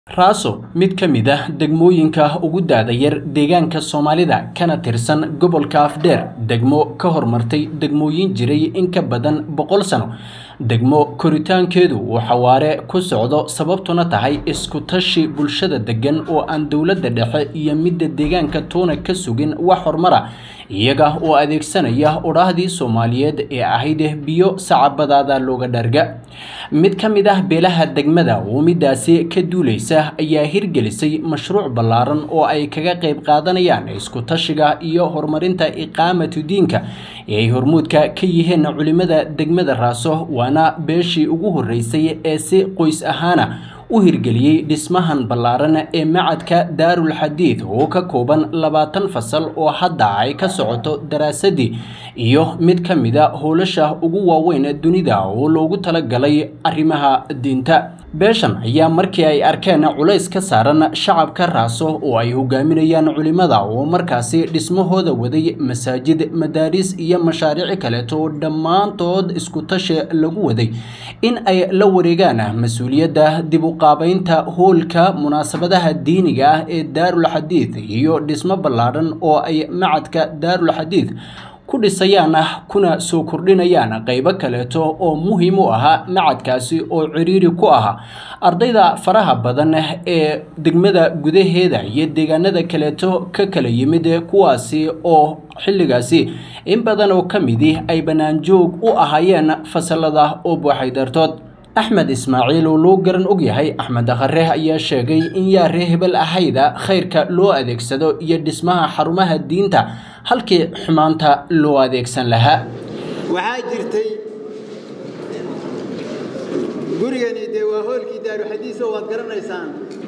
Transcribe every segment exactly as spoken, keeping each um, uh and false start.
raaso mid ka mid ah degmooyinka ugu daada yar deegaanka Soomaalida kana tirsan gobolka Afdheer degmo ka hormartay degmooyin jiray in ka badan boqol sano degmo koritaankeedu uu xawaare ku socdo sababtuna tahay isku tashi bulshada degan oo aan dawladda dhexe iyo midda deegaanka toona ka sugin wax hormara iyaga oo adeegsanaya odhaahdii Soomaaliyeed ee ahayd biyo sacabadaada looga dharga mid ka mid ah beelaha degmada oo midaasi ka duuleysa ayaa hirgelisay mashruuc ballaaran oo ay kaga qayb qaadanayaan isku tashiga iyo horumarinta iqaamatu diinka ee hormuudka ka yihiin culimada degmada Raaso waana beeshii ugu horeysay ee si qoys ahaana u hirgeliyay dhismahan ballaaran ee macadka Daarul Hadiith oo ka kooban labaatan fasal oo hadda ay ka socoto daraasadii iyo mid ka mid ah howlasha ugu waaweyn dunida oo loogu talagalay arrimaha diinta beeshan ayaa markii ay arkeen culays ka saaran shacabka Raaso oo ay hogaaminayaan culimada oo markaasi dhismahooda waday masaajid madaaris iyo mashaariic kale oo dhamaantood isku tashi lagu waday in ay la wareegaan mas'uuliyadda dib u qaabaynta hoolka munaasabadaha diiniga ah ee Daarul Hadiith iyo dhismo ballaaran oo ay macadka Daarul Hadiith ku dhisayaan kuna soo kordhinayaan qaybo kale oo muhiim u ah macadkaasi oo ciriiri ku ah ardayda faraha badan ee degmada gudaheeda iyo deegaanada kale ka kala yimid kuwaasi oo xilligaasi in badan oo kamidi ay banaan joog u ahaayeen fasalada oo buuxay dartood أحمد إسماعيل ولو قرن أجيهاي أحمد أخره أي شيء إن يا رهب الأحيدة خيرك لو أديك سدو يد اسمها حرمها الدين تا هل كي حمانتا لو أديك سن لها وعاجرتي قريني دي وهول كي دارو حديثه وقرن إنسان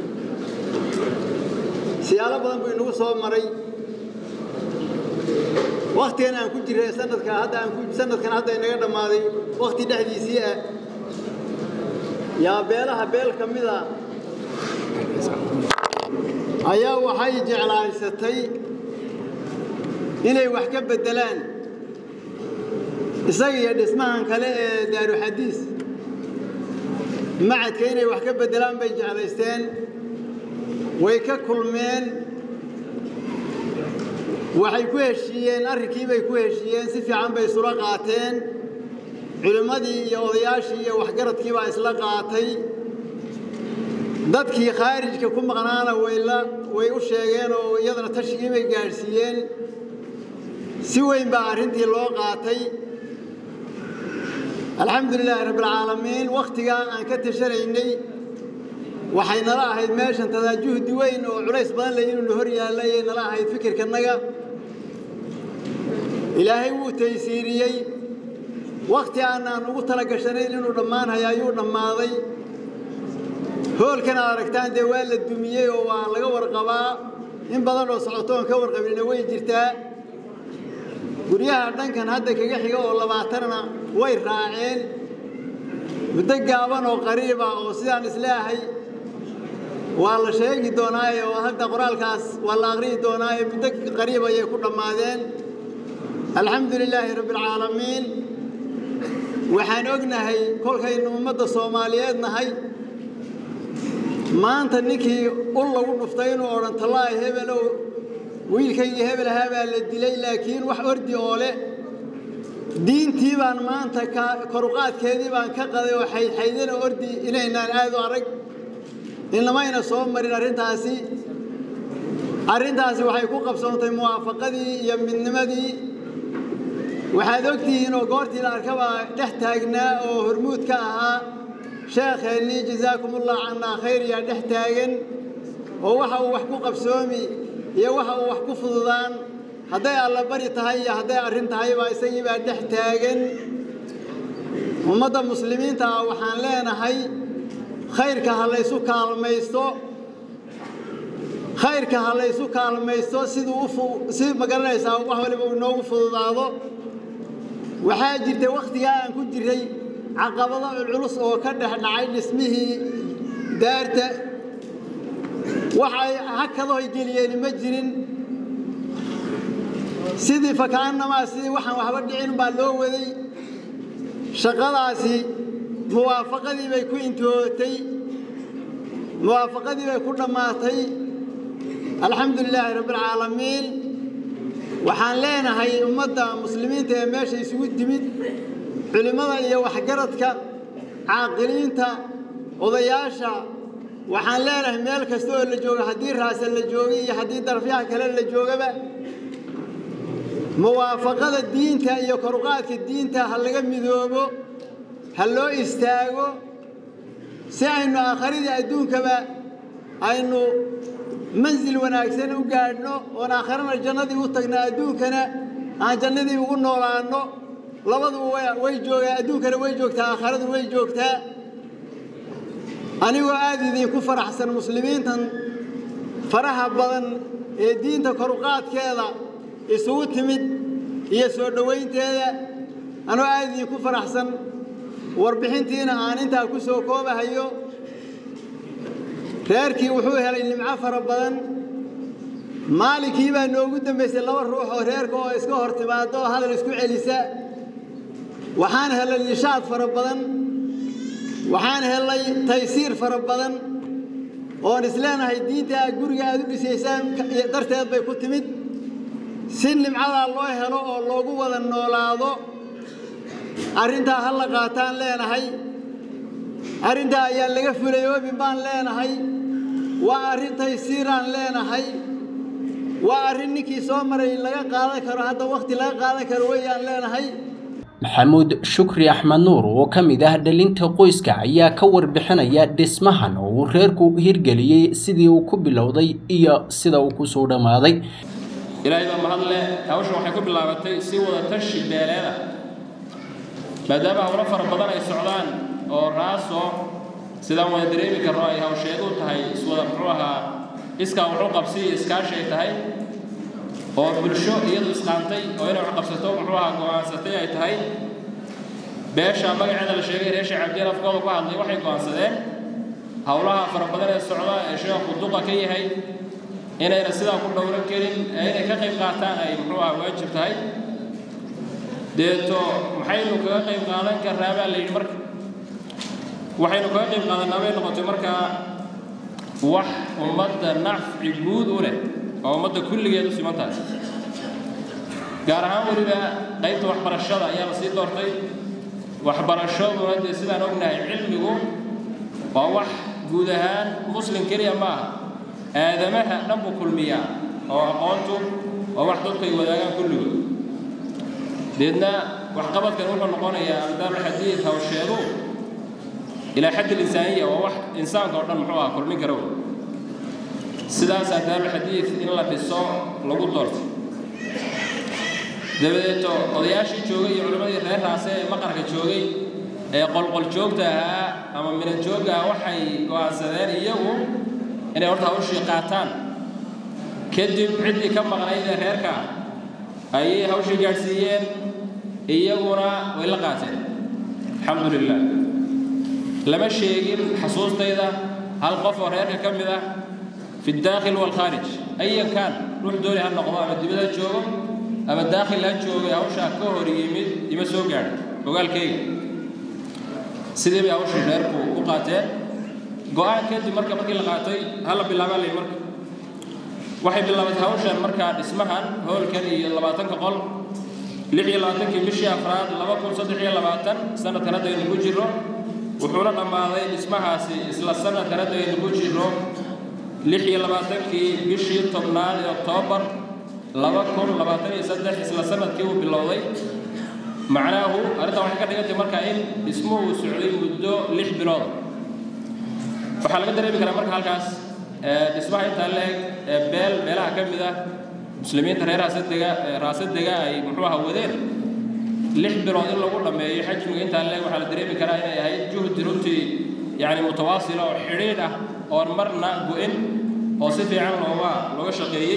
سيالة بدن بينو صوب مري وقتي أنا كنت جري سنة كان هذا كنت سنة كان هذا ينقدر ماضي وقتي دحدي سيئة يا بيلها بيل كميدا أيا وحي جعلان ستي إني وحكة بدلان إساقي اسمها كلا دارو حديث معد كيني وحكة بدلان بيجعلان ويكا كل مين وحي كوهشيين أركي بي كوهشيين سيفي عن بي سرقاتين علمادي يا odayaashii iyo waxgaradkii baa isla qaatay dadkii khaarijka ku maqnaana wayla way u sheegeen oo iyadana tashigii bay gaarsiiyeen si weyn baa arintii loo qaatay alxamdulillaah rabbil caalamiin waqtiga aan ka tashanaynay waxay nala ahayd meeshan tadaajuhdi weyn oo culays badan leh inuu hor yaalay nala ahayd fikirkanaga ilaahay wuu taysiiriyay وقت أنا نقول ترى قشرين إنه دمان هيايون دماضي هول كان أركتان دوال الدمية وعلى جور قباء إن بدلوا صعطون كور قبل نوي جرتا قريها عندنا كان هذا كجحية والله بعترنا وين راعين بدقابان وقريبة وسيان سلاحي والله شيء دوناي وهذا قرال كاس والله غريب دوناي بدق قريبة يكون دماذين الحمد لله رب العالمين waxaan ognahay kolkaynu ummadda Soomaaliyeed nahay maanta ninkii ul lagu dhuftay inuu oran talaahay hebelo wiilkayga hebel habaa la dilay laakiin wax ordi oo leh diintii baan maanta ka koruqaadkeedii baan ka qaday oo xayxaydina ordi inaynaan aad u arag inamayna soo marin arintaasi arintaasi waxay ku qabsoontay muwaafaqadii iyo midnimadii waxaad ogtihiin oo goortii la arkaba dhex taagnaa oo hormuud ka ahaa sheekheeni jazaakumullah anna khayr ya dhex taagan oo waxa uu wax ku qabsoomi iyo waxa uu wax ku fududaan haday alla bari tahay iyo haday arin tahay baa isagii baa dhex taagan ummadda muslimiinta waxaan leenahay khayrka halaysu kaalmaysto khayrka halaysu kaalmaysto sidoo si magaranaysaa wax waliba uu noogu fududaado waxaa jirtay waqtiga aan ku jiray caqabado culus oo ka dhex dhacay dhismihii daarta waxay hakado ay geliyeen ma jirin sidii fakaanama sidii waxaan waxba dhicin baa loo waday shaqadaasi muwaafaqadii bay ku intootay موافقتي بكل ماتي الحمد لله رب العالمين وحان لنا هي أمة مسلمين تماشي يسوي الدمد علماء iyo waxgaradka caaqiliinta odayaasha waxaan leenahay meel kasta oo la joogo hadii raasal la joogo iyo hadii darfiyaha kale la joogaba muwaafaqada diinta iyo koruqaadka diinta hal laga midoobo hal loo istaago si aynu aakhirada adduunkaba aynu manzil wanaagsan u gaadhno oo aakhirana jannadii u tagna adduunkana aan jannadii ugu noolaano labadu way joogaa adduunkana way joogtaa aakhiradu way joogtaa anigoo aad idinku faraxsan muslimiintan faraha badan ee diinta koruqaadkeeda isugu timid iyo soo dhaweynteeda anoo aad idinku faraxsan warbixintiina aan intaa ku soo koobahayo reerkii wuxuu helay nimco fara badan maalikii baa noogu dambeysay laba ruux oo reerka oo iska hortimaado hadal isku celisa waxaan helay nishaad fara badan waxaan helay taysiir fara badan oo isleenahay diinta guriga aad u dhisaysaan darteed bay ku timid si nimcada loo helo oo loogu wada noolaado arinta hal la qaataan leenahay arinta ayaa laga fulay oo baan leenahay waa arin taysiiraan leenahay waa arin ninkii soo maray laga qaadan karo hadda waqti laga qaadan karo weeyaan leenahay maxamuud shukri axmed nuur oo ka mid ah dhalinta qoyska ayaa ka warbixinaya dhismahan oo uu reerku hirgeliyay sidii uu ku bilowday iyo sida uu ku soo dhamaaday ilaahay baa mahad leh hawsha waxay ku bilaabatay si wada tashi beeleeda maadaama hawlo fara badan ay socdaan oo raaso sidaan wada dareemi karno ay hawsheedu tahay iswada muxuu ahaa iskaa wuxuu qabsi iskaashi ay tahay oo bulsho iyadu isqaantay oo inay wax qabsato muxuu ahaa go'aansatay ay tahay beesha magaceeda la sheegay reesha cabdiyar afkooda ku hadlay waxay go'aansadeen hawlaha fara badan ee socda ee sheekhu duqa ka yahay inayna sidaa ku dhowran karin ee inay ka qayb qaataan ay muxuu ahaa waajib tahay deeto maxaynu kaga qayb qaadan karnaa baa la yidhi marka waxaynu kaga qayb qaadanaa bay noqotay markaa wax ummadda nafci guud u leh oo ummadda kulligeed u siman tahay gaar ahaan weliba qaybta waxbarashada ayaa la sii doortay waxbarashaduna dee sidaan ognahay cilmigu waa wax guud ahaan muslim keliya ma aha aadamaha dhan buu kulmiyaa oo aqoontu waa wax dadku ay wadaagaan kulligood deedna waxqabadkan wuxuu noqonayaa ardaal xadiid hawsheedu ilaa xad insaaniya waa wax insaanka oo dhan muxuu ahaa kulmin kara wey sidaas ardaal xadiid in la dhiso lagu doorto dabadeeto odayaashii joogay iyo culimmadii reer raase ee maqarka joogay ee qolqol joogta ahaa ama minan joogga ah waxay go'aansadeen iyagu inay horta hawshii qaataan kadib ciddii ka maqnayd ee reerka ayay hawshii gaadhsiiyeen iyaguna way la qaateen alxamdulilah lama sheegin xasuustayda hal qof oo reerka ka mid ah fi daakhil walkhaarij ayan kaan ruux dooni ha noqdo ama dibada joogo ama daakhil ha joogo hawshaa ka hor yimid ima soo gaadhin ogaalkayga sidee bay hawshii reerku u qaateen go'aan kadib marka markii la qaatay hala bilaabaa la marka waxay bilaabatay hawshan markaa dhismahan hoolkan iyo labaatanka qol lix iyo labaatankii bishii afraad laba kun saddex iyo labaatan sanadkan hadda aynu ku jirro wuxuuna dhammaaday dhismahaasi isla sanadkan hadda aynu ku jirro lix iyo labaatankii bishii tobnaad ee oktoobar laba kun labaatan iyo saddex isla sanadkii uu bilowday macnaahu arrintan waxay ka dhigantay markaa in dhismuhu socday muddo lix bilood waxaa laga dareemi karaa marka halkaas dhismaha intaa leeg ee beel meelaha ka mid ah muslimiinta reer raasadega raasadega ay muxuu ahaa wadeen lix bilood in lagu dhammeeyo xajmiga intaa leeg waxaa la dareemi karaa inay ahayd juhdi runtii yacni mutawaasila oo xidhiidh ah oon marna go-in oo si fiican looga looga shaqeeyey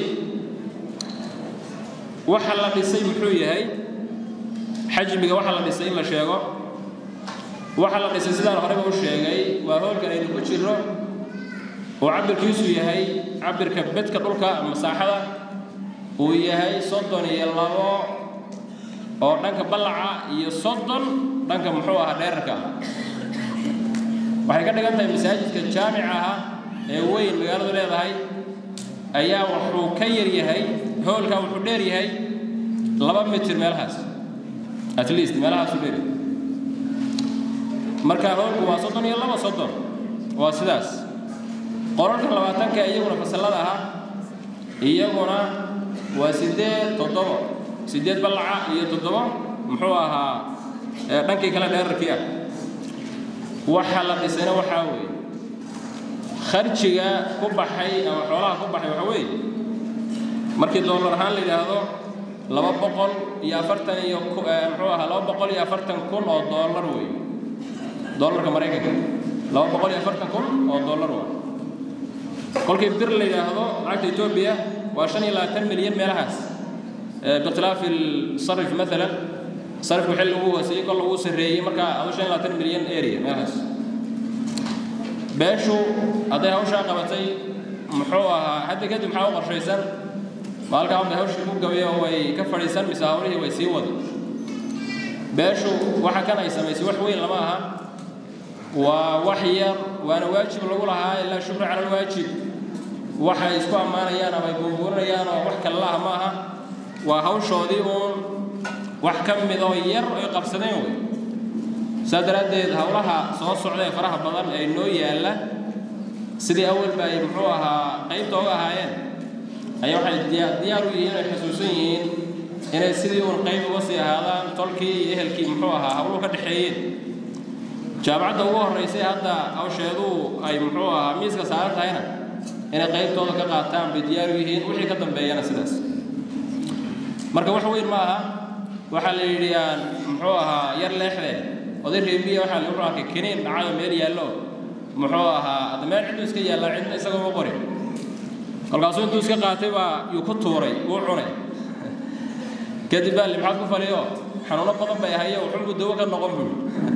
waxa la dhisay muxuu yahay xajmiga waxa la dhisay in la sheego waxa la dhisay sidaan horeba u sheegay waa hoolkan aynu ku jirro oo cabirkiisu yahay cabirka bedka dhulka masaaxada uu yahay soddon iyo labo oo dhanka ballaca iyo soddon dhanka muxuu ahaa dheerarka waxay ka dhigan tahay masaajidka jaamica ah ee weyn magaaladu leedahay ayaa wuxuu ka yar yahay hoolka wuxuu dheer yahay laba mitir meelahaas at least meelahaas u dheer marka hoolku waa soddon iyo laba soddon waa sidaas qoralka labaatanka iyaguna fasalada ah iyaguna waa sideed toddoba sideed balaca iyo toddoba muxuu ahaa dhankii kala dheerarkii ah waxa la dhisayna waxa weeye kharjiga ku baxay ama xoolaha ku baxay waxa weeye markii dollar ahaan la yiraahdo laba boqol iyo afartan iyo muxuu ahaa laba boqol iyo afartan kun oo dollar weeye dollarka Mareykanka laba boqol iyo afartan kun oo dollar waa kolkii bir la yiraahdo lacagta Itoobiya waa shan iyo labaatan milyan meelahaas باختلاف الصرف مثلا صرف حل هو سيق الله هو سرية مركا أوشان لا تن مليون إيريا ماهس باشو هذا هو شاقة بتي محوها حتى كده محاو قرشيسان مالك عم بهوش يكون قوية هو يكفر يسان مساوريه ويسيوده باشو واحد كان يسمى يسوي حوين لماها ووحير وأنا واجب الأولها إلا شكر على الواجب waxa isku amaanayaan ama buubuurayaan oo wax kale la maaha waa hawshoodii oo wax ka mid oo yar ay qabsadeen way sadaradeed hawlaha soo socday faraha badan ay noo yaala sidii awal baa ay muxuu ahaa qaybta oo ahaayeen ay waxay diyaar u yihiin ay xasuusan yihiin inay sidii uu qayb uga sii ahaadaan tolkii iyo ehelkii muxuu ahaa hawluhu ka dhaxeeyeen jaamacadda ugu horeysay hadda hawsheedu ay muxuu ahaa miiska saaran tahayna inay qaybtooda ka qaataan bidiyaar yihiin wixii ka dambeeyana sidaas marka wax weyn ma aha waxa la yiriyaan muxuu ahaa yar leexde oday reebiye waxa la yiraahdaa keenin dhacdo meel yaallo muxuu ahaa admeel cid iska yaala cid isaga ma qorin kolkaas intuu iska qaatay baa uu ku tuuray uu cunay kadib baa limxad ku faliyo xanuuno badan bay hayo wuxuu dawo ka noqon buu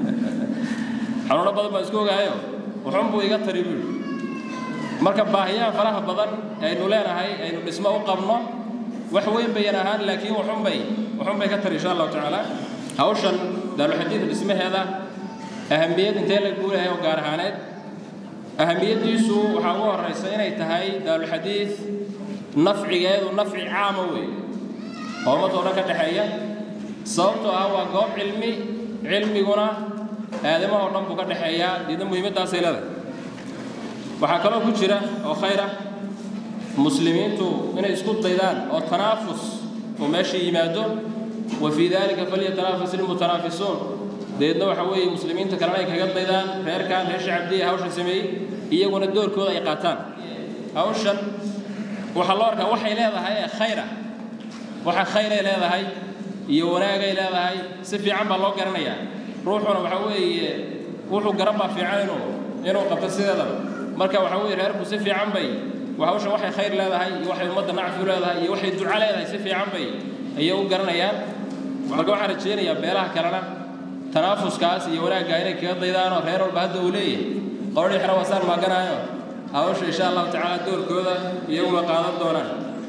xanuuno badan baa isku ogaayo wuxuu iga tariibay marka baahiyaha faraha badan aynu leenahay aynu dhismo u qabno wax weyn bay yarahaan laakiin wuxuu bay wuxuu bay ka tar insha Allah taala hawshan daal xadiid dhismaheeda ahamiyad intee la guulahay oo gaar ahaaneed ahamiyadiisu waxa ugu horeysa inay tahay daal xadiid nafcigeedu nafci caam weey oo madooda ka dhaxeeya sababtoo ah waa goob cilmi cilmiguna aadamaha oo dhan buu ka dhaxeeya diida muhiimadaas ay leedahay waxa kale oo ku jira oo khayra muslimiintu inay isku daydaan oo tanaafus oo meesha yimaado wa fi dhalika falyatanafas almutanafisun deedna waxa weeye muslimiinta kalena ay kaga daydaan reerkan reer shacabdiye hawsha sameeyay iyaguna doorkooda ay qaataan hawshan waxa loo arkaa waxay leedahay khayra waxa khayr ay leedahay iyo wanaag ay leedahay si fiican baa loo garanayaa ruuxuna waxa weeye wuxuu garan baa fiican inuu inuu qabto sideeda marka waxa weeye reerku si fiican bay وهوش waxay khayr leedahay iyo waxay ummadda nacfi leedahay iyo waxay duca leedahay si fiican bay ay u garanayaan marka waxa rajeenaya beelaha kalena tanaafuskaas iyo wanaagga inay kaga daydaan oo reer walba hadda uu leeyahay qowli xira wasaan ma garanayo hawsha insha Allah taala doorkooda iyo uma qaadan doonaan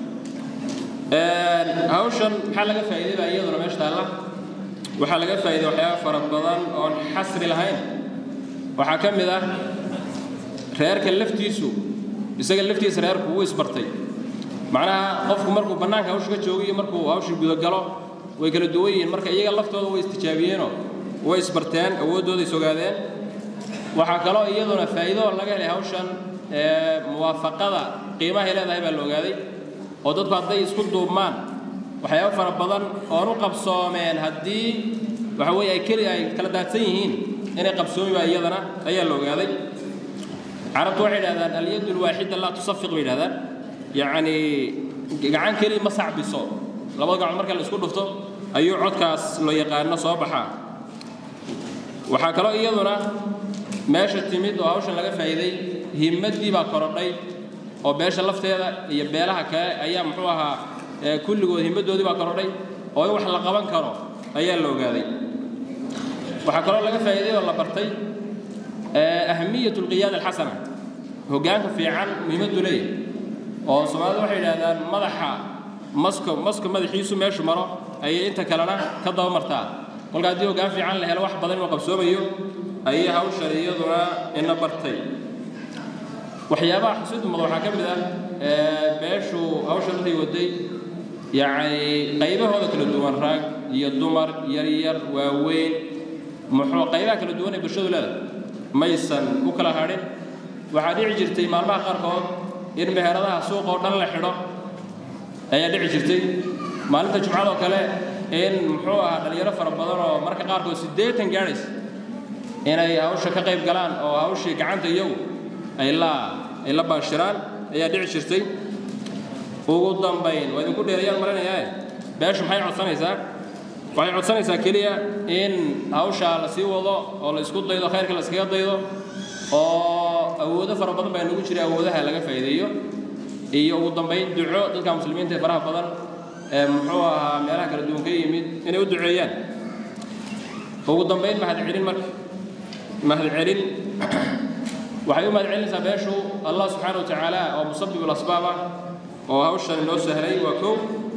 ee hawshan waxa laga faa'iideeyaa iyaduna meesha taala waxa laga faa'iideeyaa waxyaabo fara badan oo xasri lahayn waxa kamid ah reerka laftiisu isaga laftiisa reerku uu isbartay macnaha qofku markuu banaanka hawsha joogiyo markuu hawsha guda galo way kala duwan yihiin marka iyaga laftooda way istijaabiyeen oo way isbarteen awoodooda isogaadeen waxa kale oo iyaduna faa'iido laga helay hawshan ee muwaafaqada qiimaha leedahay baa la ogaaday oo dadku hadday isku duubmaan waxyaabo fara badan oo u qabsoomeen haddii waxa weeye ay kali ay kala daadsan yihiin inay qabsoomi baa iyadana ayaa la ogaaday عربت واحد هذا اليد الواحدة لا تصفق بين هذا يعني جعان كلي ما صعب يصاب لو وقع المركز اللي سكون دفته أيو عد كاس لو يقارن صابحة وحكرا يضنا ماشى التميد وهاوش اللي فايدة هي مدي بقرني أو باش اللفت هذا يبالها كأيام محوها كل جود هي مدي ودي بقرني أو يروح لقبان كرا أيام لو قاضي وحكرا اللي فايدة ولا برتي أهمية القيادة الحسنة هو جانك في عن مهمته ليه أو سمعت واحد هذا مدحة مسكو مسكو مدحيسو ماشي مرة أي أنت كلنا كذا مرتاح قل قاعد يو جان في عن له واحد بدل ما قبسوه بيو أي هاو شريه ذرا إن برتي waxyaabaha xusid madax waxa kamid ah ee beeshu hawshan ay waday yaani qaybahooda kala duwan raag iyo dumar yar yar waaweyn muxuu qaybaha kala duwan ee bulshadu leedahay maysan u kala hadhin waxa dhici jirtay maalmaha qaarkood in meheradaha suuqa oo dhan la xidho ayaa dhici jirtay maalinta jumcada oo kale in muxuu ahaa dhalinyaro fara badan oo marka qaarkood siddeetan gaadhays inay hawsha ka qayb galaan oo hawshii gacanta iyagu ay la ay la baashiraan ayaa dhici jirtay ugu dambayn waa idinku dheerayaan maranayaa beeshu maxay codsanaysaa waxay codsanaysaa keliya in hawsha la sii wado oo la isku daydo khayrka la iskaga daydo oo awoodo fara badan baa nagu jira awoodaha laga faa'iideeyo iyo ugu dambayn duco dadka muslimiinta ee faraha badan ee muxuu ahaa meelaha kala duwan ka yimid inay u duceeyaan ugu dambayn mahad celin marka mahad celin waxay u mahad celinaysaa beeshu allah subxaanahu wa tacaala oo musabbib al-asbaab oo hawshan inoo sahlay waa kow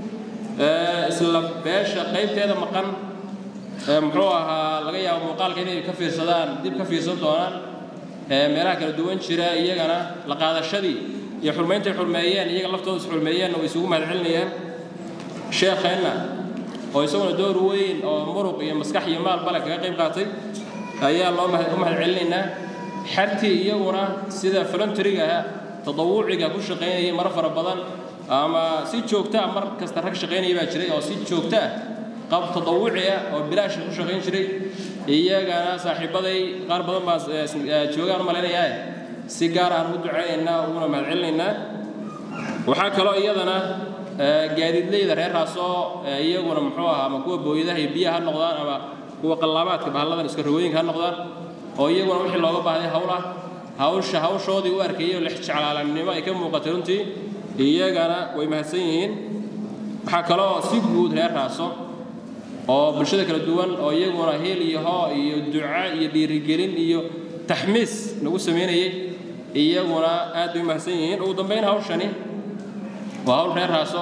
isla beesha qaybteeda maqan muxuu ahaa laga yaabo muuqaalka inay ka fiirsadaan dib ka fiirsan doonaan meelaha kala duwan jira iyagana la qaadashadii iyo xurmeynta xurmeeyeen iyaga laftooda is xurmeeyeen oo isugu mahad celinayaan sheekheena oo isaguna door weyn oo muruq iyo maskax iyo maal bala kaga qayb qaatay ayaa loo mahad celinaynaa xartii iyaguna sida voluntary-ga tadawuciga ku shaqeynayay mar fara badan ama si joogto ah mar kasta rag shaqeynaya baa jiray oo si joogto ah qab tadawuciga oo bilaash ku shaqeyn jiray iyagana saaxiibaday qaar badan baa joogaan u maleynayaa si gaar ah u duceeynaa una mahad celinaynaa waxa kale oo iyadana gaadiidleyda reer raasoo iyaguna muxuu ahaa ama kuwa booyadaha iyo biyaha noqdaan ama kuwa qallaabaadka bahalladan iska rogooyinka noqdaan oo iyaguna wixii looga baahday hawlaha hawsha hawshoodii u arkayay lix jeclaalanimo ay ka muuqatay runtii iyagana way mahadsan yihiin waxa kale oo si guud reer raaso oo bulshada kala duwan oo iyaguna heel iyo hoo iyo duca iyo dhiirigelin iyo taxmiis nagu sameynayay iyaguna aad u mahadsan yihiin ugu dambayn hawshani waa hawl reer raaso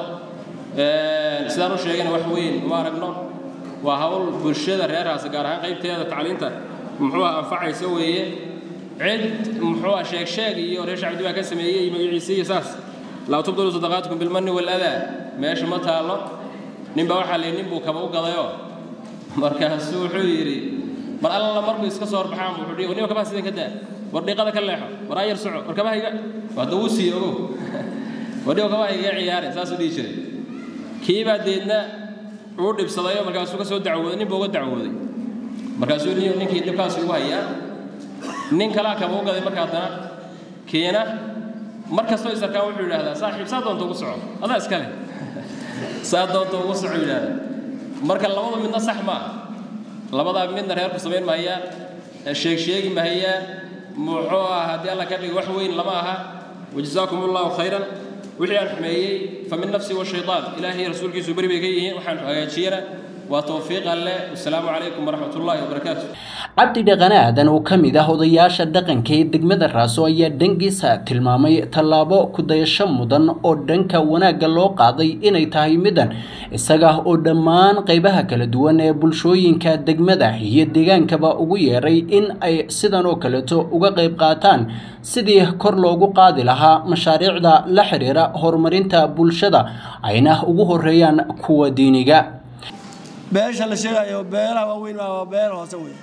ee sidaan u sheegay wax weyn uma aragno waa hawl bulshada reer raaso gaar ahaan qaybteeda tacliinta muxuu anfacaysa weeye cid muxuu sheeg sheeg iyo reer shacbi baa ka sameeyay magaciisa iyo saas la tubdulu sadaqatukum bil manni wal adha meesha ma taalo ninba waxa leeyahay nin buu kaba u gadayo markaas wuxuu yiri mar alla markuu iska soo baxaan wuxuu dhigay nin kaba sideen ka daa war dhiiqada ka leexo war ayar soco war kaba hayga wada uu sii ogo wadii kaba hayga ciyaar saas u dhigi jiray kiiba deedna uu dhibsadayo markaas uu ka soo dacwooday nin buu uga dacwooday markaas uu leeyahay ninkii dhibkaas ugu hayaa nin kala kaba u gaday markaa dana keena markaas oo isarkaa wuxuu yiraahdaa saaxiib saa doonto ugu soco adaa iska leh saa doonto ugu soco yiraahdaa marka labada midna sax ma labada midna reerku sameyn maayaan sheeg sheegi maayaan muxuu ah hadii alla ka dhigo wax weyn lama aha wajazaakumullahu khayran wixii aan xumeeyay famin nafsi wa shaytaan ilaahi rasuulkiisu bari bay ka yihiin waxaan hagaajiyana waa tawfiiq alle assalaamu calaykum waraxmatullaahi wabarakaatuh cabdi dhaqanaadan oo ka mid ah odayaasha dhaqanka ee degmada raaso ayaa dhangiisa tilmaamay tallaabo ku dayasho mudan oo dhanka wanaagga loo qaaday inay tahay midan isaga oo dhammaan qaybaha kala duwan ee bulshooyinka degmada iyo deegaankaba ugu yeeray in ay sidan oo kaleeto uga qayb qaataan sidii kor loogu qaadi lahaa mashaariicda la xiriira horumarinta bulshada ayna ugu horeeyaan kuwa diiniga beesha la sheegayo beelaha waaweyn waa beel hoose weyn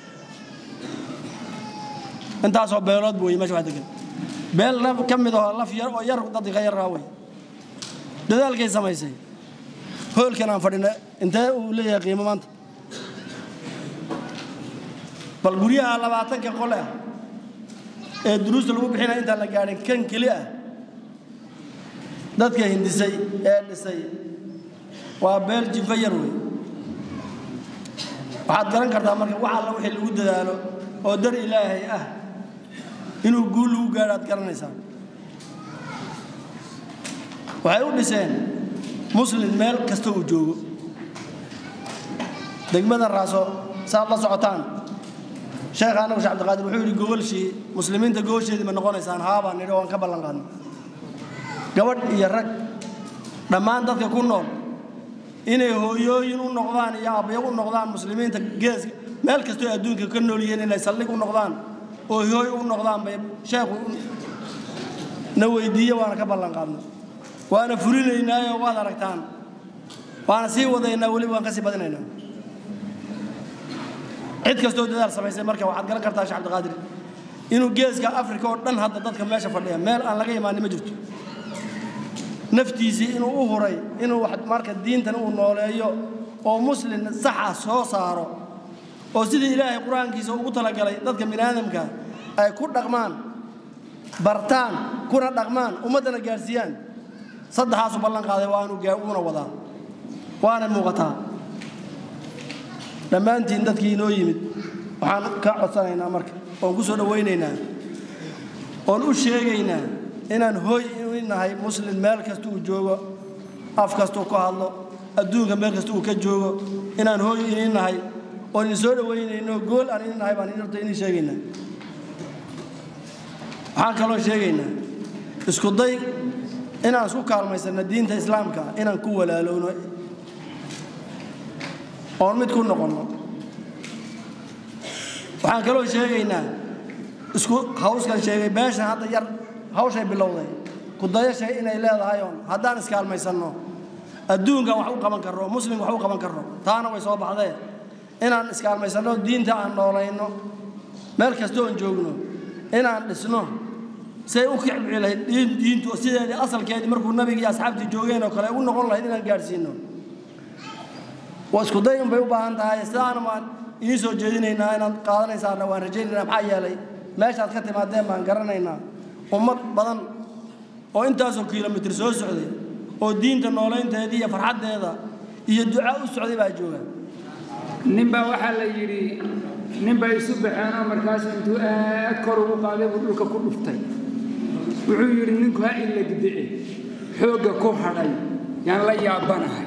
intaas oo beelood buu meesha wax degan beel laf ka mid ah laf yar oo yar dadka yar raaway dadaalkay samaysay hoolkan aan fadhina intee uu leeyahay qiimo maanta bal guriyaha labaatan ka qol ah ee duruusta lagu bixinay inta la gaarin kan kaliya dadka hindisay ee dhisay waa beel jifayar weyn waxaad garan kartaa marka waxa la wixii lagu dadaalo oo dar ilaahay ah inuu guul ugu gaaraad garanaysaa waxay u dhiseen muslim meel kasta uu joogo degmada raaso saad la socotaan sheekh anagu Sheekh Cabdi Qaadir wuxuu yiri gobolshii muslimiinta goosheedii ma noqonaysaan haaba nidho waan ka ballan qaadnay gabadh iyo rag dhammaan dadka ku nool inay hooyooyin u noqdaan iyo aabbayo u noqdaan muslimiinta gees meel kasta oo adduunka ka nool yihiin inay saldhig u noqdaan oo hooyo u noqdaan bay sheekhu نويدية وأنا كبلان قادنا وأنا فريلينا وأنا ركتان وأنا سي وضينا ولي وأنا كسي بدنينا عيد كستو دار سمعي مركب واحد قال كرتاش عبد القادر إنه جيز كأفريقيا ودن هذا ضد كم ماشى فرديا مال أنا لقيه ما نمجت نفتيزي إنه أوهري إنه واحد مركب الدين تنو نوليه أو مسلم صح سو صاروا أو سيد إلهي القرآن كيسو وطلع قالي ضد كم من آدم كان أي كل رقمان برتان كل رقمان ومدنا جارسيان صد حاسب الله قاضي وانو جاونا وضع وانا موقتها لما أنت عندك ينويمد وحنا كعصانا مركب وقصنا ويننا ونوشيجينا إن هوي إن هاي مسلم مالك استو جوا أفكستو كهالله الدنيا مالك استو كجوا إن هوي إن هاي ونزول وين إنه قول أنا إن هاي بني نرتيني شيجينا حنا كلو شيجينا اسكودي إن أسوق كارما يسنا الدين الإسلام كا إن نكوّل لا لونه أون متكون نقولنا وحنا كلو شيجينا اسكو هاوس كان شيء باش هذا ير هاوس شيء باللوضي كضايا شيء إن إلى هايون هذا نسكال ما يسنو الدون كان وحوق من كرر مسلم وحوق من كرر ثانا ويصاب هذا إن نسكال ما يسنو دين تاعنا ولا إنه مركز دون جوجنو إن نسنو سيوقع عليه دين دين توسيد أصل كذي مركو النبي يا أصحاب تجوجين وكلا ونقول الله إن الجالسينه واسكو دايم بيوبا عند هاي ثانا ما يسوع جدينا هنا إن قادنا يسارنا ورجينا بحيا لي ماشي هتكتم هذا ما نقرنينا ومر بدن وأنت أسوق كيلومتر سو سعودي ودين تنولين تهديه فرحة هذا يدعاء السعودي بجوها نبى واحد يجري نبى يسبح أنا مركز أنتو أذكر وقالب ودلك كل فتاي وعير إنك هاي اللي قدعي حوجة كوحري يعني لا يعبانها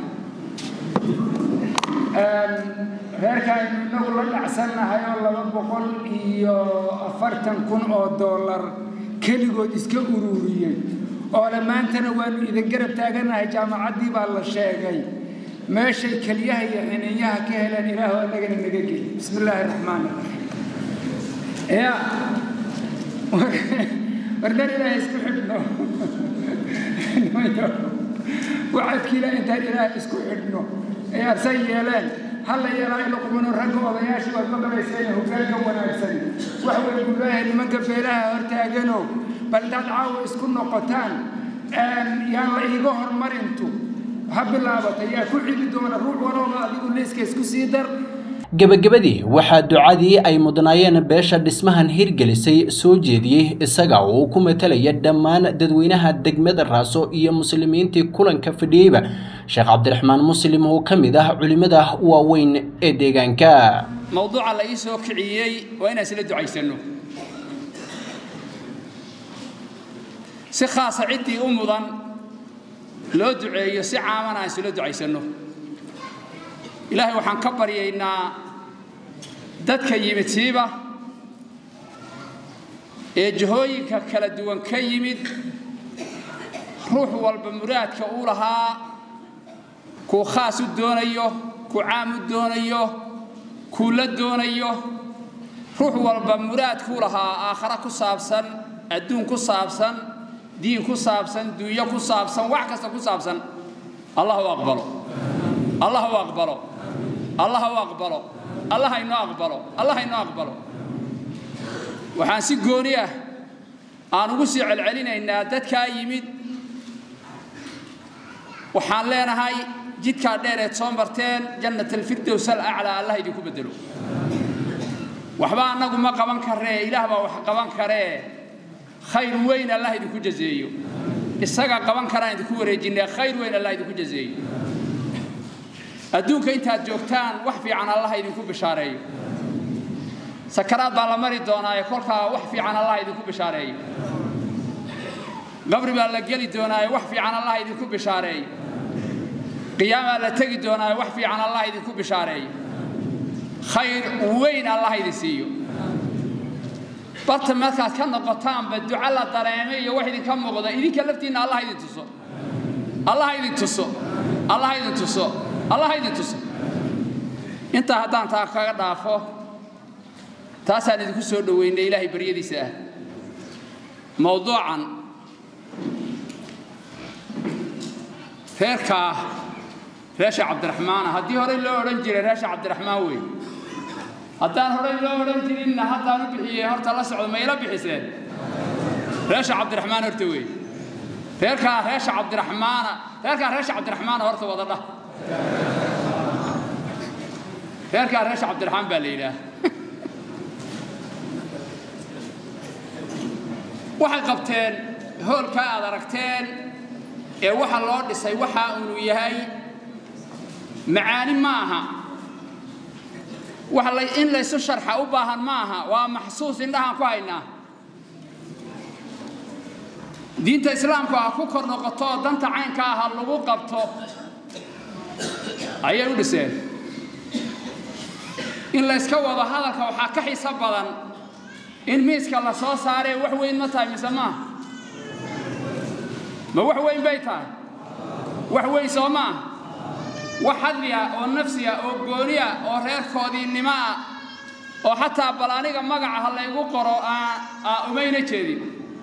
هركاي نقول لك أحسننا هاي والله بقول إيو أفرتن كن أو دولار كل جود إسكا أورورية أو لما أنت نوان إذا قرب تاجنا هاي جامعة دي بالله شيء جاي ماشي كليها هي حنيها كهلا إله ولا جن نجيل بسم الله الرحمن الرحيم يا وردنا إلى إسكو حبنا وعد كلا أنت إلى إسكو حبنا يا سيالان هلا يرى لقمن الرجل وضياش والمقر يسينه وكذا وناكسن وهو يقول له لمن كفيلها ارتاجنوا بل تدعوا اسكن نقطان أن يلا يجهر مرنتو حب الله بتيا كل عيد دون الروح وراء يقول ليس كيسكو سيدر gabagabadii waxaa ducadii ay mudnaayeen beesha dhismahan hirgelisay soo jeediyay isaga oo ku metelaya dhammaan dadweynaha degmada Raaso iyo muslimiintii kulanka fadhiyayba Sheekh Cabdiraxmaan Muslim oo kamid ah culimada waaweyn ee deegaanka mawduuca la isoo kiciyay waa inaan isla ducaysano si khaas ah cidii u mudan loo duceeyo si caamana isla ducaysano إلهي وحن كبر ينا دتك يمتيبة إجهوي ككل دوان كيمد روح والبمرات كأولها كو خاص الدونيو كو عام الدونيو كل الدونيو روح والبمرات كولها آخر كصابسن الدون كصابسن دين كصابسن دويا كصابسن وعكس كصابسن الله أكبر الله أكبر الله أكبر الله إنه أكبر الله إنه أكبر وحنسي قوريه أنا وسع علينا إن دتك يمد وحن لنا هاي جيت كادير تصمرتين جنة الفردوس الأعلى الله يديكوا بدلوا وحبا نقول ما قبان كره إله ما قبان كره خير وين الله يديكوا جزيه السجع قبان كره يديكوا رجينا خير وين الله يديكوا جزيه أدوك أنت جوكتان وحفي عن الله يديكوا بشاري سكرات بالمري دونا يقولك وحفي عن الله يديكوا بشاري قبر بالجلي دونا وحفي عن الله يديكوا بشاري قيام لا تجد دونا وحفي عن الله يديكوا بشاري خير وين الله يدسيه بطل مثلا كان قطان بالدعاء الله دريمي واحد كم مغضى إذا كلفتين الله يدتصو الله يدتصو الله يدتصو الله يدتصو أنت هذا أنت أخذ دافع تاسع لذكر سود وين إلهي بريدي سه موضوعا reerka reesha Cabdiraxmaan haddii hore loo oran jiray reesha Cabdiraxmaan weey haddaan hore loo oran jirin haddaan u bixiyay horta la socdo ma ila bixiseen reesha Cabdiraxmaan horta weey reerka reesha Cabdiraxmaan reerka reesha Cabdiraxmaan horta wada dhah reerka reesha Cabdiraxmaan baa leeyahay waxay qabteen hoolka aad aragteen ee waxa loo dhisay waxa uu yahay macaani maaha waxa la in la isu sharxa u baahan maaha waa maxsuus indhahan ku haynaa diinta islaamku ah ku kor noqoto danta caynka ah lagu qabto ayay u dhiseen in la iska wada hadalka waxa ka xisaab badan in miiska la soo saaray wax weyn ma tahay misama ma wax weyn bay tahay wax weyn sooma wax hadliya oo nafsiya oo gooniya oo reerkoodii nima oo xataa balaaniga magaca la igu qoro aa umayna jeedin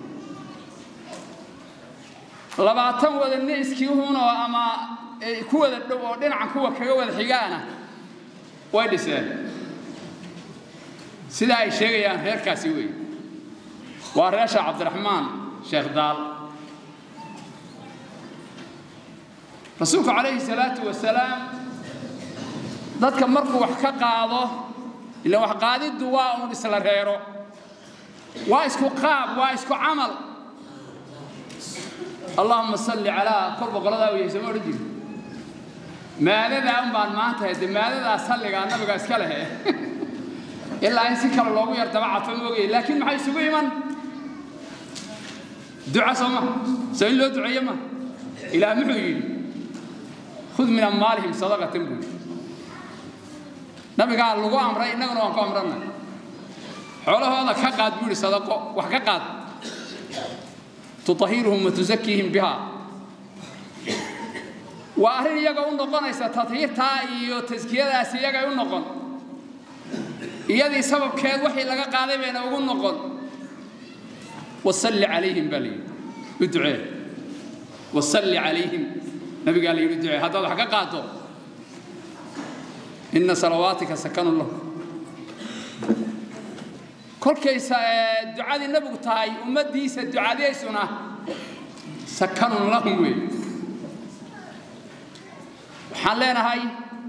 labaatan wadan iskii huuno ama ku wada dhow oo dhinacan kuwa kaga wada xigaana way dhiseen sida ay sheegayaan reerkaasi weey waa reesha Cabdiraxmaan Sheekh Daal rasuulku calayhi salaatu wasalaam dadka markuu wax ka qaado ila wax qaadidu waa uu isla reero waa isku qaab waa isku amal اللهم صل على قرب قلدا ويسمع رجل ماذا أم بان ما أنت ماذا صلى على النبي قال كله إلا إن سكر الله ويرتبع فموجي لكن ما يسوي من دعاء سما سئل له دعاء ما إلى محيي خذ من أموالهم صدقة تنبل النبي قال الله أمر إننا نقوم أمرنا حوله هذا كقاد بيقول صدقة وحكقاد تطهيرهم وتزكيهم بها وأهل يجون نقون إذا تطهير تاي وتزكية أسيا يجون نقون يدي سبب كذا وحي لقى قاعدة بين أقول نقول وصلي عليهم بلي ادعي وصلي عليهم نبي قال لي ادعي هذا حقيقته إن صلواتك سكن الله كل كيس دعاء النبي تاي أمدي سدعاء ذي سنة سكن لهم وي حلنا هاي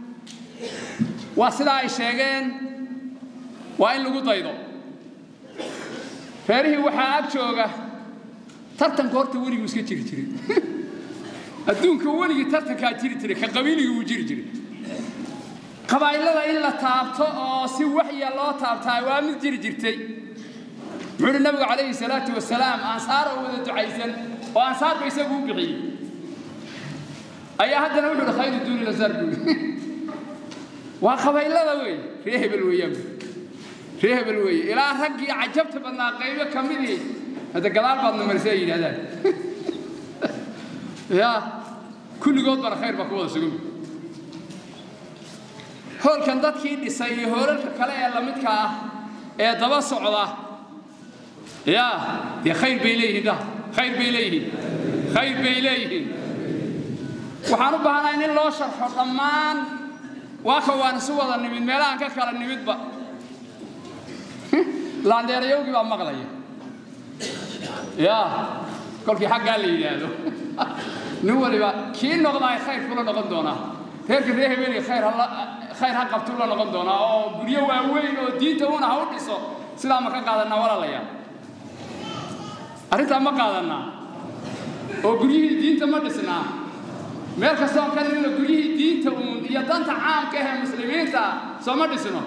وصلا الشيئين وين لقوا طيدو فاريه وحاب شوقة ترتن كورت ولي مسكت جري جري الدون كولي ترتن كاتيري جري كقبيلي وجري جري قبائل الله إلا تابتو أو سوحي الله تابتها وامد جري جرتي معلن النبي عليه الصلاة والسلام أنصار وذو عيسن وأنصار بيسبوا بغي أي أحد نقول خير الدون لزرب وقبائل الله وين فيه بالويم فيه بالوي إلى رجي عجبت بنا قيمة كمدي هذا قلال بعض المرسيين هذا يا كل قوت بر خير بقوة سقوم هول كان ضدكي لسي هول كلا يلا متكا إيه دبا صعدا يا يا خير بيليه ده خير بيليه خير بيليه وحنوب هنا إن الله شرح الرمان وأخوان سوى النبي ملان ككل النبي بق لاندير يوجي بمغلية يا كل في حق قال لي هذا نقول بقى كين نقضي خير كله نقدونا هيك ذي بيني خير الله خير حق بتولا نقدونا أو بريو وين أو دين تونا هودي صو سلام كان قادنا ولا ليا أريد ما قادنا أو بريه دين تمدسنا مالك سام كان من بريه دين تون يدان تعام كه مسلمين تا سمدسنا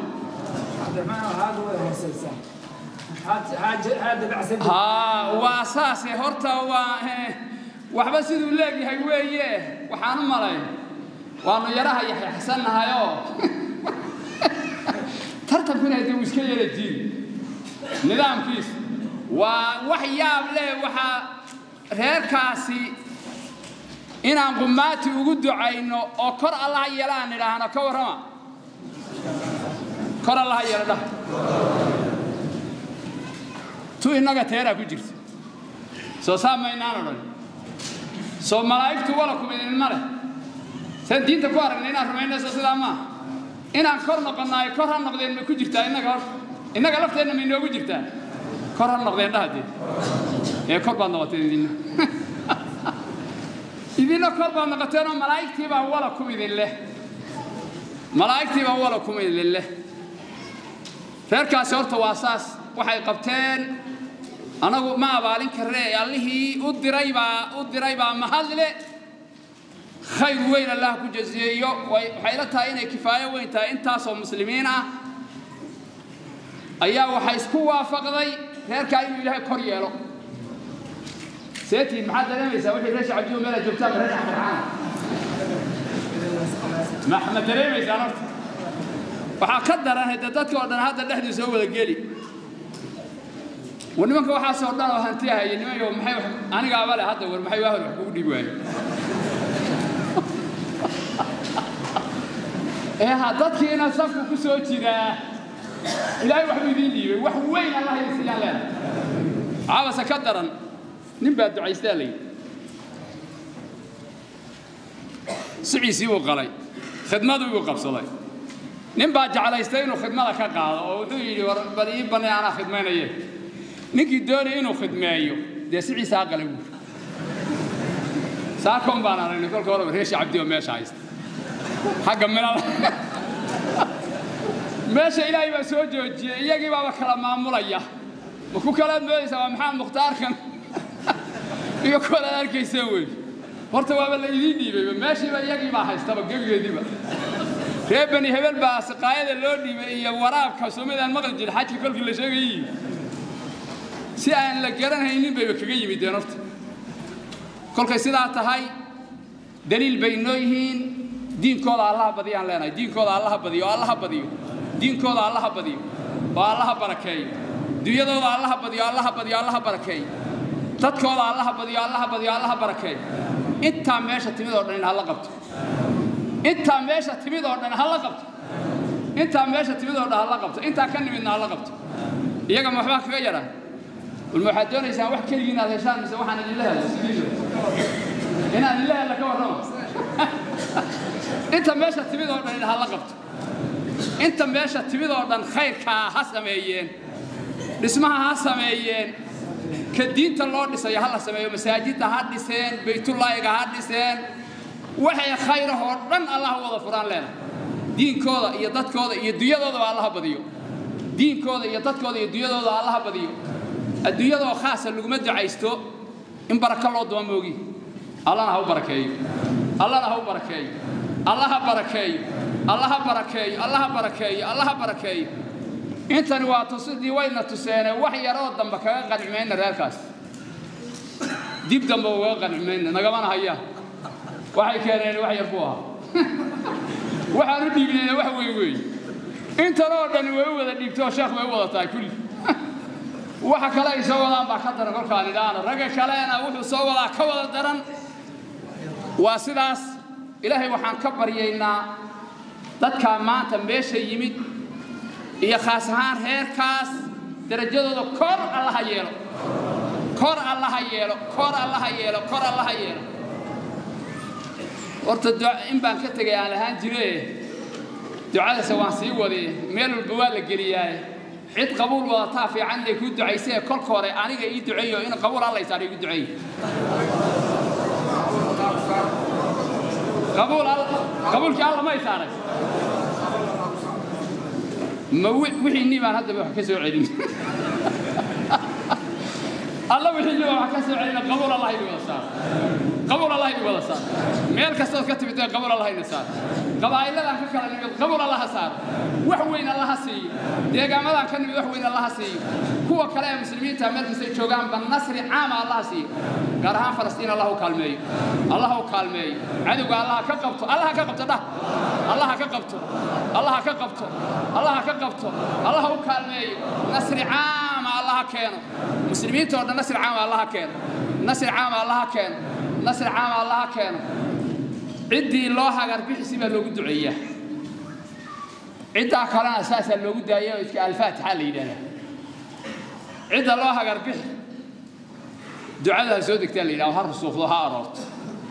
ها واساسي هرتا و waxba sidoo leeyahay weeye waxaan u malay waanu yaraha yaxay xasanahayo tartankuna ay iska yeeladiin nidaamkiis waa wax yaab leh waxa reerkaasi inaan qumaati ugu ducayno oo kor Allah yeelaan ilaahna ka warama kor Allah yeelada tu inaga teera ku jirto soo saameynaan oran soo malaa'igtu wala ku midin male san diinta ku aragnay inaan rumaynayso sidaa ma inaan kor noqonaay kor ha noqdeen ma ku jirtaa inaga hor inaga lafteena ma inoogu jirtaa kor ha noqdeen dhahdii ee kor baan noqotay idin idina kor baan noqoteen oo malaa'igtii baa wala ku midin leh malaa'igtii baa wala ku midin leh reerkaas horta waa saas waxay qabteen anagu ma abaalin karnay allihii u diray baa u diray baa mahadle khayr weyn allah ku jaziyo waxay la tahay inay kifaayo weyn tahay intaasoo muslimiin ah ayaa waxay isku waafaqday reerka inuu ilaahay kor yeelo seetii maxaa dareemaysaa wixii reesha cabdiyo meel joogtaa reesha farxaan maxamed dareemaysaa horta waxaa ka daran hada dadka oo dhan hadda dhexdiisa soo wada geli ونمك waxaa soo dhan oo hanti ah iyo nimayo maxay aniga abale hadda war maxay waa hor wax kugu dhib waay ee hadadkiina safku ku soo jira ilaahay wax idin dhiibay wax weyn Allah idin siiyaan leeyahay aabasa ka daran nin baa ducaystay leey siciisi uu qalay khidmadu uu qabsaday nin baa jeclaystay inuu khidmada ka qaado oo wuxuu yiri war bari bani ana khidmaynayay ninkii doonay inuu khidmeeyo de siciisa qalay uu saakom baan aragnay kolka hore reeshi cabdiyo meesha haysta حق من الله ماشي إلهي بسوجي يجي بابا كلام معمولية وكو كلام بيس محمد مختار كان يقول أنا كي يسوي ورته بابا اللي يديني ماشي يجي ما حيستبق يجي دي بقى ربني هبل بس قايد اللودي يا وراك كسومي المغرب الحكي كل كل شيء سيان لجرن هيني بيبكي يمي دينفت كل كيسيدات هاي دليل بينوهين دين كودا الله بديان لنا دين كودا الله بديو الله بديو دين كودا الله بديو والله بركاي دنيا الله بديو الله بديو الله بركاي تد كودا الله بديو الله بديو الله بركاي انت ماشي تميد ودن هلا قبط انت ماشي تميد ودن هلا قبط انت ماشي تميد ودن هلا قبط انت كان من هلا قبط iyaga ma waxba kaga yara والمحد doonaysaa wax kaligiina heshaan mise waxaan ilaahay inaan ilaahay la ka warramo inta meesha timid oo dhan hal la qabto inta meesha timid oo dhan khayrka ha sameeyeen dhismaha ha sameeyeen ka diinta loo dhisay hal la sameeyo masaajidda ha dhiseen baytullaahiga ha dhiseen waxay khayr oo dhan Allah wada furaan leena diinkooda iyo dadkooda iyo duyadooda Allah badiyo diinkooda iyo dadkooda iyo duyadooda Allah badiyo adduunyada oo khaas ah laguma ducaysto in baraka loo doomoogi Allah ha u barakeeyo Allah ha u barakeeyo Allah ha barakeeyo Allah ha barakeeyo Allah ha barakeeyo Allah ha barakeeyo intani waa tusidii wayna tuseene wax yar oo damba kaga qancimayna reerkaas dib damba uga qancimayna nagamana haya waxay keeneen wax yar buu ahaa waxaan u dhiibnay wax weey weey inta loo dhan way wada dhigto sheekh way wada tahay kulli waxa kale ay soo wadaan baa ka daran kolkaan ilaana raga kaleena wuxuu soo wadaa ka wada daran waa sidaas ilaahay waxaan ka baryaynaa dadka maanta meesha yimid iyo khaas ahaan heerkaas darajadooda kor Allah yeelo kor Allah yeelo kor Allah yeelo kor Allah yeelo horta in baan ka tagay aan lahaan jiray ducada sawaan sii waday meel walba waa la geliyay cid qabuul wada taa fiican ay ku ducaysay kolka hore aniga ii duceeyo in qabuul Allah ay saaray igu duceeyo قبول قبول كالله ما يسارك ما وحي النيمان هذا بحكسوا علم الله وحي النيمان بحكسوا علم قبول الله يبغى صار قبول الله يبغى صار ميل كسر كتب قبول الله ينصار قبائل لا كلا قبول الله صار وحوين الله سي ديجا ما كان وحوين الله سي هو كلام مسلمين تعمل في شوغان بالنصر عام الله سي قرها فلسطين الله كالمي الله كالمي عدو الله كقبته الله كقبته ده الله كقبته الله كقبته الله كقبته الله كالمي نصر عام الله كان مسلمين تود نصر عام الله كان نصر عام الله كان نصر عام الله كان عدي الله غربي حسب لو دعيه عدا كلام اساسا لو دايو الفاتحه ليدنا عدا الله غربي دعاء سودك تالي لو هر سوق ها أراد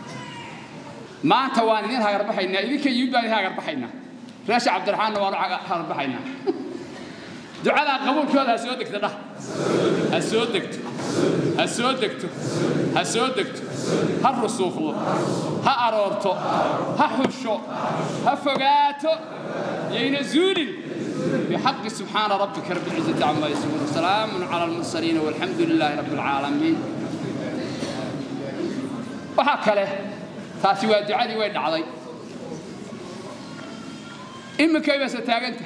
ما أنت وانين هاجر بحينا إذا كي يبان هاجر بحينا راشع عبد الرحمن وانا هاجر بحينا دعاء قبول كل هسودك ده هسودك هسودك هسودك هالرسوخ ها أرورتو ها حشو ها فقاتو ينزول بحق سبحان ربك رب العزة عما يصفون وسلام على المرسلين والحمد لله رب العالمين وهكذا تاسي ودعادي وين علي إما كيف ستاجنت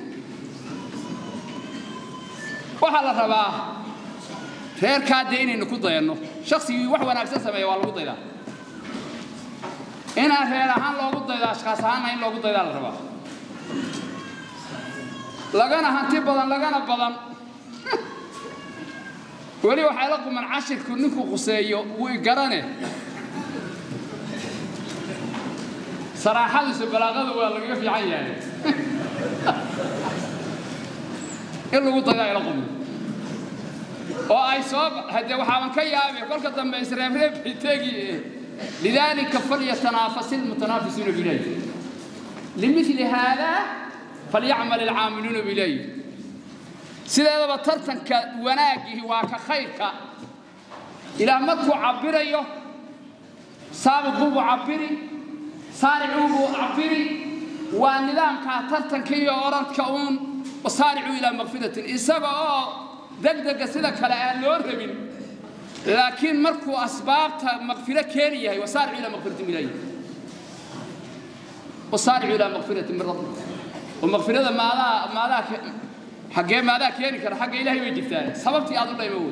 وحلا ربا غير كادين إنه كده إنه شخصي واحد وأنا أحسن سمي والله كده أنا غير هان لو كده أشخاص هان إن لو كده الربا لقنا هنتي بدن لقنا بدن ولي وحلقوا من عشر كنكو قصيو ويقرنه صراحة سبلاغة ولا في عيان إلا قلت لا يلقون وأي صوب هذا وحامن كيابي كل قدام بإسرائيل ربي تجي لذلك فليتنافس المتنافسون بليه لمثل هذا فليعمل العاملون بليه سيدا بطرتن كوناجه وكخيرك إلى ما تعبريه سابقوا عبري سارعوا عبري والنظام كاترتن كي أورانت كون وسارعوا إلى مغفرة إسابة دقدق سيدا كلا لوربين لكن مركو أسباب مغفرة كيرية وسارعوا إلى مغفرة بليه وسارعوا إلى مغفرة من ربك ومغفرة ماذا ماذا حقين ماذا كيني كان حق إلهي ويجفتان سببتي أظن يموت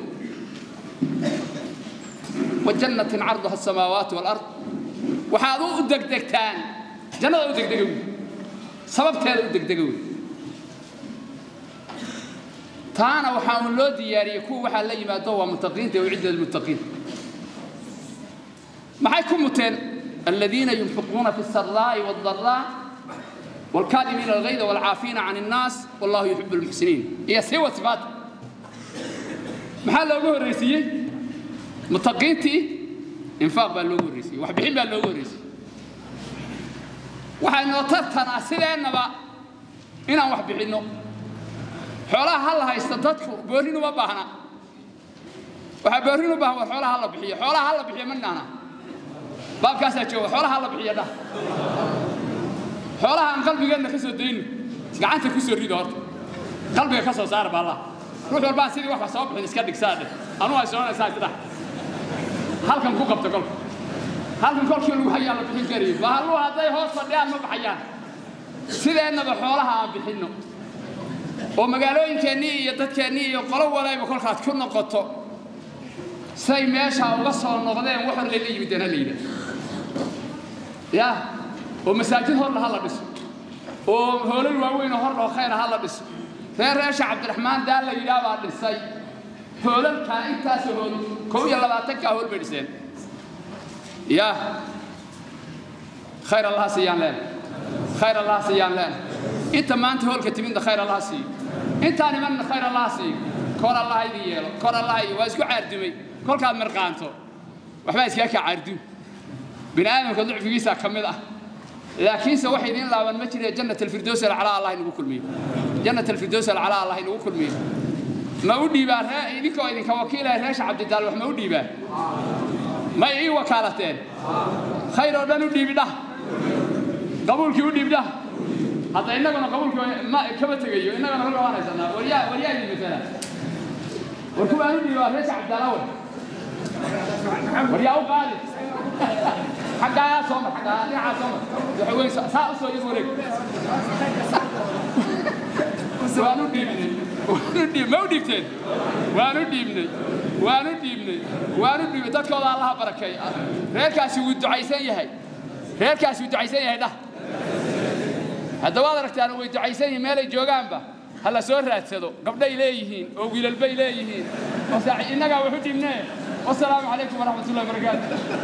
وجنة عرضها السماوات والأرض وحاضو الدقدقتان جنة الدقدقوي سببتي الدقدقوي تانا وحاول له دياري يكون وحال لي ما دوا متقين ويعد للمتقين ما حيكون متين الذين ينفقون في السراء والضراء والكاظمين الغيظ والعافين عن الناس والله يحب المحسنين هي سوى صفات محل لوجو الرئيسي متقينتي انفاق باللوجو الرئيسي واحد بحب باللوجو الرئيسي واحد نوترتنا سيدنا با إنا واحد بحنو حولها هلا هيستدتكو بورينو ما باهنا واحد بورينو باه حولها هلا بحيه حولها هلا بحيه مننا باب كاسة جوا حولها هلا بحيه ده حولها عن قلبي قلنا كسر الدين قعنت كسر ريد هرت قلبي كسر صار بالله روح الباس سيدي واحد صوب من إسكادك سادة أنا أسوأنا سادة ده هل كم كوكب تقول هل كم كل شيء له حياة بحين قريب وهلو هذا هو صديان ما بحياة سيدي إنه بحولها بحينه وما قالوا إن كني يدت كني يقولوا ولا يقول خات كنا قطع سي ماشى وقصوا النقدين وحر اللي يبدنا لينا يا ومساجد هون هلا بس وهول الواوين هون خير هلا بس غير راشع عبد الرحمن ده اللي يجاب السي هول الكائن تاسهول كوي الله باتك هول برسين يا خير الله سيان لنا خير الله سيان لنا أنت ما أنت هول كتمين ده خير الله سي أنت أنا من خير الله سي كور الله يديه كور الله يوازق عردمي كل كان مرقانته وحبايس كيك عردو بن آدم كضعف في جيسا كمله لكن سوى حيدين لا من مجري جنة الفردوس على الله ينقول كل مين جنة الفردوس على الله ينقول كل مين ما ودي بار إذا كوا إذا كوكيل هاش عبد الدال ما ودي بار ما يي وكالتين خير ولا ودي بده قبول كي ودي بده حتى إننا كنا قبول كي ما كم تجيو إننا كنا نقول أنا سنا وريا وريا اللي مثلا وركوب أنا ودي بار هاش عبد الدال وريا وقال حقا يا صوم حقا يا صوم يحوي ساوسو يقولك وانو ديبني وانو ديب ما وديبتين وانو ديبني وانو ديبني وانو ديب dadka Allah barakay reerkaasi uu ducaysan yahay reerkaasi uu ducaysan yahay dah hadda waad aragtaan way ducaysan yihiin meel ay joogaanba hala soo raadsado gabdhay leeyihiin oo wiilal bay leeyihiin oo inaga wuxuu diibnaa والسلام عليكم ورحمة الله وبركاته